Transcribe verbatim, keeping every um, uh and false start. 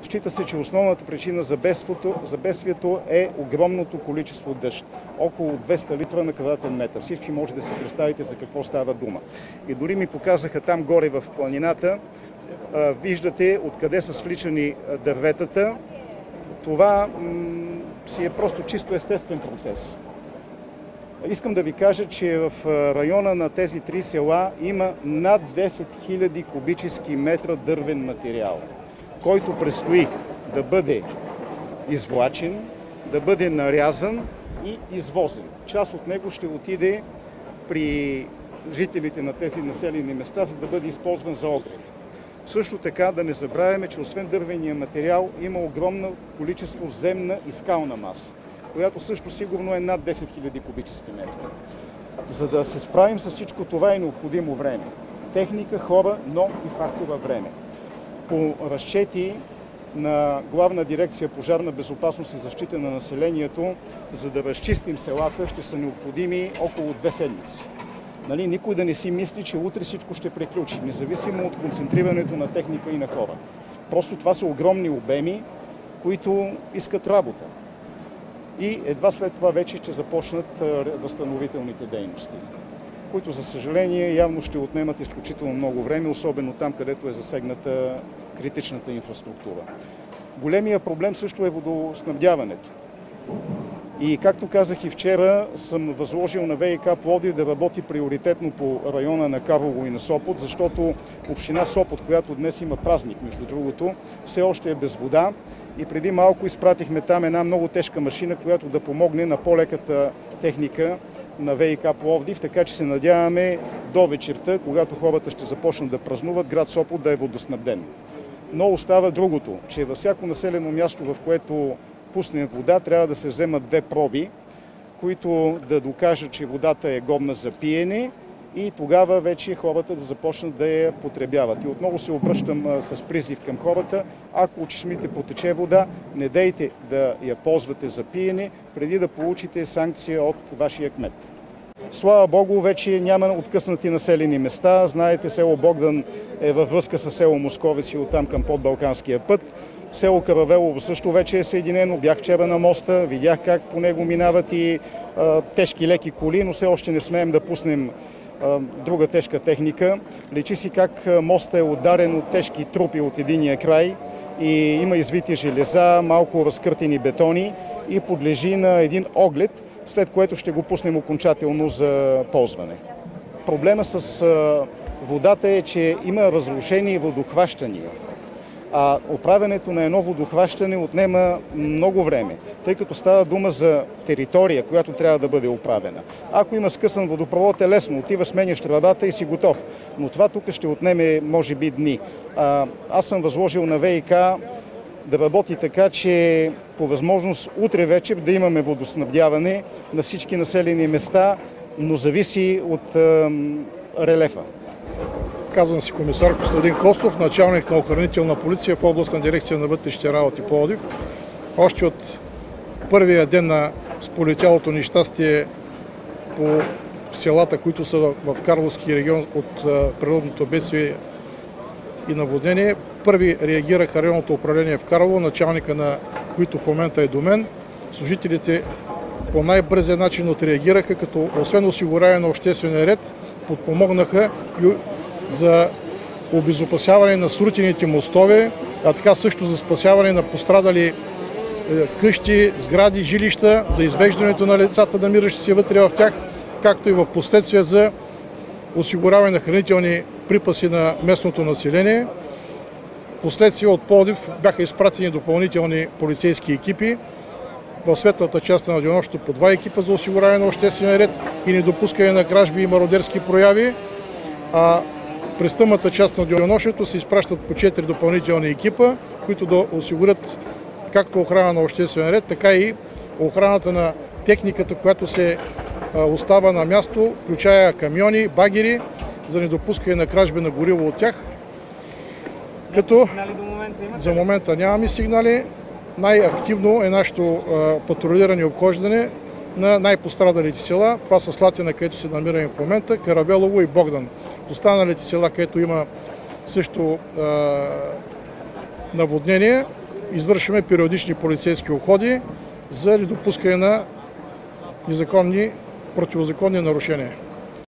Счита се, че основната причина за бедствието, за бедствието е огромното количество дъжд. Около двеста литра на квадратен метър. Всички може да си представите за какво става дума. И дори ми показаха там горе в планината, виждате откъде са свличани дърветата. Това си е просто чисто естествен процес. Искам да ви кажа, че в района на тези три села има над десет хиляди кубически метра дървен материал, който предстои да бъде извлачен, да бъде нарязан и извозен. Част от него ще отиде при жителите на тези населени места, за да бъде използван за огрев. Също така да не забравяме, че освен дървения материал има огромно количество земна и скална маса, която също сигурно е над десет хиляди кубически метра. За да се справим с всичко това е необходимо време. Техника, хора, но и фактора време. По разчети на Главна дирекция пожарна безопасност и защита на населението, за да разчистим селата, ще са необходими около две седмици. Нали, никой да не си мисли, че утре всичко ще приключи, независимо от концентрирането на техника и на хора. Просто това са огромни обеми, които искат работа. И едва след това вече ще започнат възстановителните дейности, които за съжаление явно ще отнемат изключително много време, особено там, където е засегната критичната инфраструктура. Големия проблем също е водоснабдяването. И както казах и вчера, съм възложил на ВиК Пловдив да работи приоритетно по района на Карлово и на Сопот, защото община Сопот, която днес има празник, между другото, все още е без вода. И преди малко изпратихме там една много тежка машина, която да помогне на по-леката техника на ВиК Пловдив, така че се надяваме до вечерта, когато хората ще започнат да празнуват, град Сопот да е водоснабден. Но остава другото, че във всяко населено място, в което пуснем вода, трябва да се вземат две проби, които да докажат, че водата е годна за пиене и тогава вече хората да започнат да я потребяват. И отново се обръщам с призив към хората, ако от чешмите потече вода, не дейте да я ползвате за пиене, преди да получите санкция от вашия кмет. Слава Богу, вече няма откъснати населени места. Знаете, село Богдан е във връзка с село Московец и оттам към Подбалканския път. Село Каравелово също вече е съединено. Бях вчера на моста, видях как по него минават и а, тежки леки коли, но все още не смеем да пуснем а, друга тежка техника. Личи си как моста е ударен от тежки трупи от единия край и има извити железа, малко разкъртени бетони и подлежи на един оглед, след което ще го пуснем окончателно за ползване. Проблема с а, водата е, че има разрушени водохващания. А оправянето на едно водохващане отнема много време, тъй като става дума за територия, която трябва да бъде оправена. Ако има скъсан водопровод, е лесно, отива, сменяш тръбата и си готов. Но това тук ще отнеме, може би, дни. А, аз съм възложил на ВиК да работи така, че по възможност утре вечер да имаме водоснабдяване на всички населени места, но зависи от а, релефа. Казвам си комисар Костадин Костов, началник на охранителна полиция в областна дирекция на вътрешните работи Пловдив. Още от първия ден на сполетялото нещастие по селата, които са в Карловски регион от природното бедствие и наводнение, първи реагираха районното управление в Карлово, началника на които в момента е до мен. Служителите по най-бързия начин отреагираха, като освен осигуряване на обществения ред, подпомогнаха и за обезопасяване на срутените мостове, а така също за спасяване на пострадали къщи, сгради, жилища, за извеждането на лицата, намиращи се вътре в тях, както и в последствие за осигуряване на хранителни припаси на местното население. Последствие от Пловдив бяха изпратени допълнителни полицейски екипи. В светлата част на денонощието по два екипа за осигуряване на обществения ред и недопускане на кражби и мародерски прояви, а през тъмната част на денонощието се изпращат по четири допълнителни екипа, които да осигурят както охрана на обществен ред, така и охраната на техниката, която се остава на място, включая камиони, багери, за недопускане на кражби на гориво от тях. Като за момента нямаме сигнали. Най-активно е нашето патрулиране и обхождане на най-пострадалите села. Това са Слатина, където се намираме в момента, Каравелово и Богдан. Останалите села, където има също а, наводнение, извършваме периодични полицейски уходи за недопускане на незаконни, противозаконни нарушения.